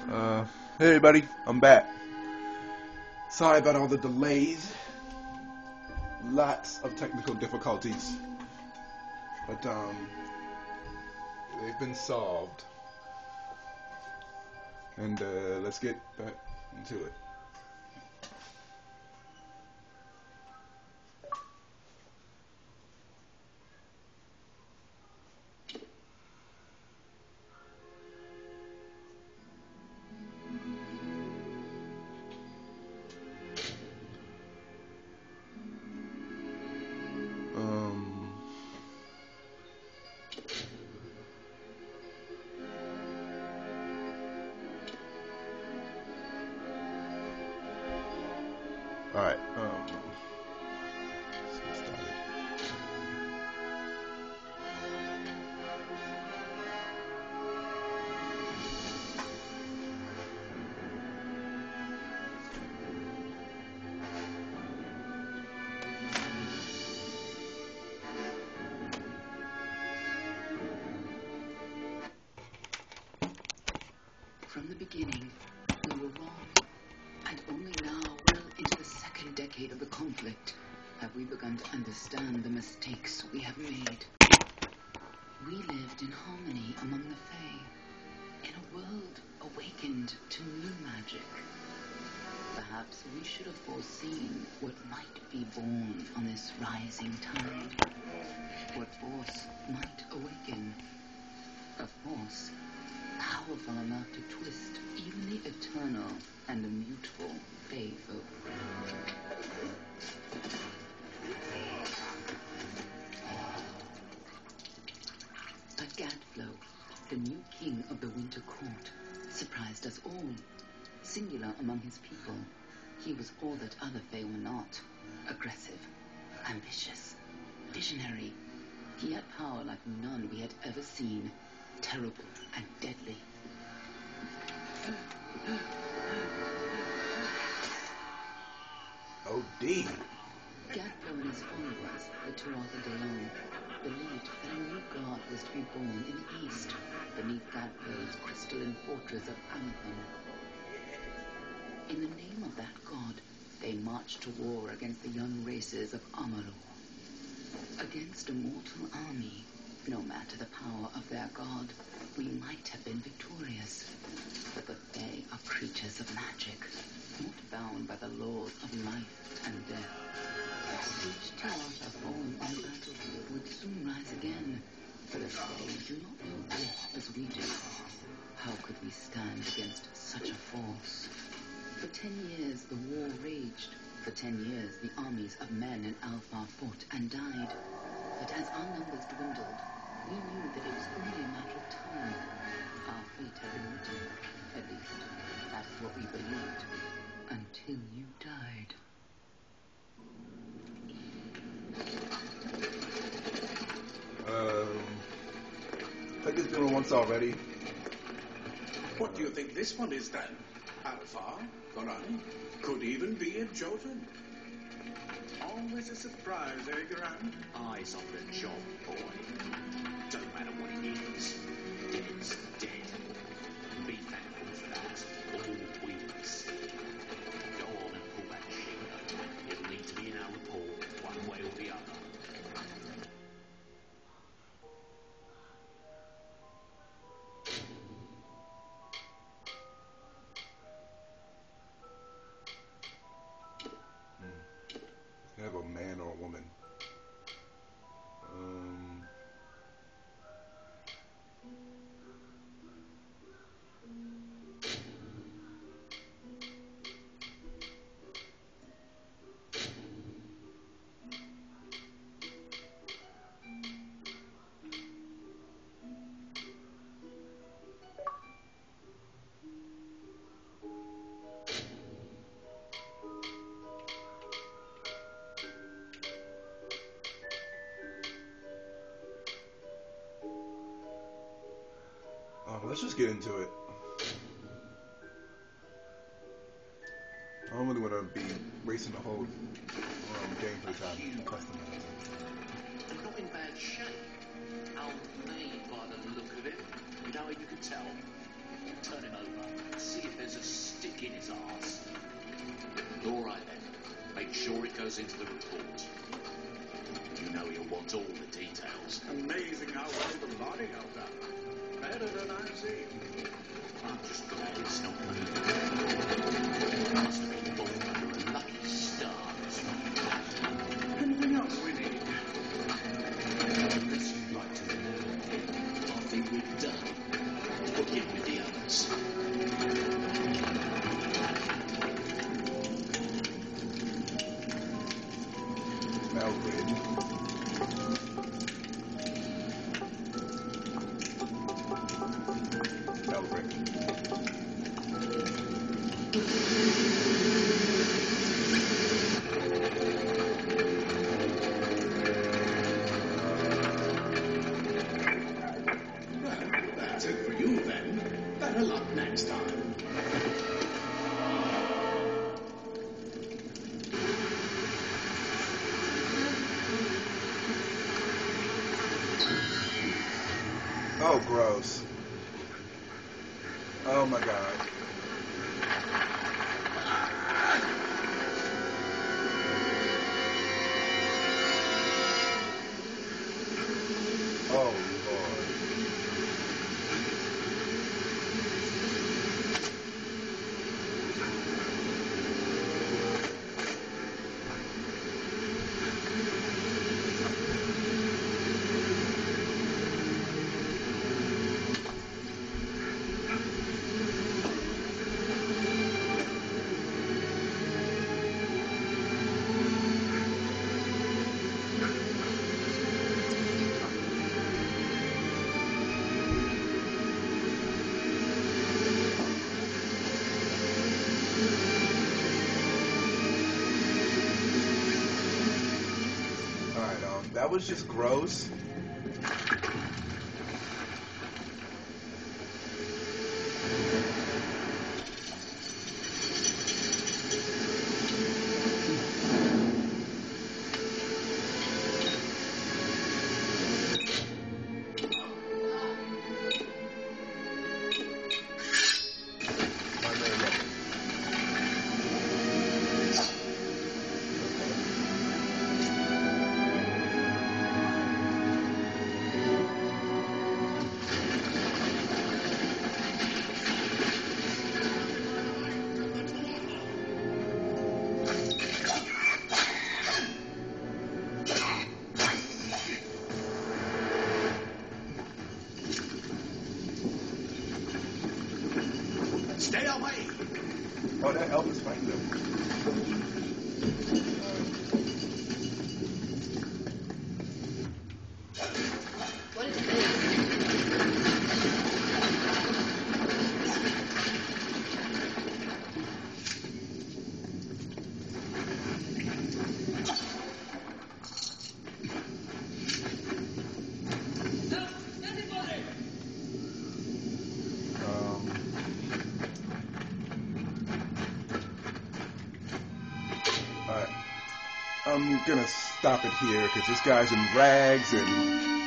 Hey everybody, I'm back. Sorry about all the delays. Lots of technical difficulties. But they've been solved. And let's get back into it. Alright, let's get started. From the beginning, we were wrong. And only now, well into the second decade of the conflict, have we begun to understand the mistakes we have made. We lived in harmony among the Fae, in a world awakened to new magic. Perhaps we should have foreseen what might be born on this rising tide. What force might awaken. A force powerful enough to twist even the eternal and immutable Fae folk. But Gadflow, the new king of the Winter Court, surprised us all. Singular among his people, he was all that other Fae were not. Aggressive, ambitious, visionary. He had power like none we had ever seen. Terrible and deadly. O.D. Gadflow and his followers, the Tuatha De Long, believed that a new god was to be born in the east, beneath Gadflow's crystalline fortress of Amalur. In the name of that god, they marched to war against the young races of Amalur. Against a mortal army, no matter the power of their god, we might have been victorious. But the Fae are creatures of magic, not bound by the laws of life and death. Each Tuatha fallen on the battlefield would soon rise again, for the Fae do not know war as we do. How could we stand against such a force? For 10 years the war raged. For 10 years the armies of men in Alpha fought and died. But as our numbers dwindled, we knew that it was only a matter of time. Our fate had been written. At least, that's what we believed. Until you died. I think it's been once already. What do you think this one is then? Alpha, Goran, could even be a Jotun. Always a surprise, eh, Goran? Eyes on the job, boy. Don't matter what it is. Dead's dead. Be thankful for that. All wins. Go on and pull that trigger. It'll need to be in our report, one way or the other. Have a man or a woman. Let's just get into it. I don't really want to be racing the whole game for the time. And not in bad shape. Old mate by the look of it. You know how you can tell? Turn him over. See goes into the report. You know you'll want all the details. Amazing how well the body held up. Better than I've seen. I'm just glad it's not moving. Must have been born under a lucky star. Anything else we need? Unless you'd like to remember anything, I think we're done. We'll get with the others. Melvin. Melvin. Well, that's it for you then. Better luck next time. Oh, gross. Oh my god. Oh, Lord. Alright, that was just gross. Stay away! Oh, that Elvis fighting them. What is this? Alright. I'm gonna stop it here because this guy's in rags and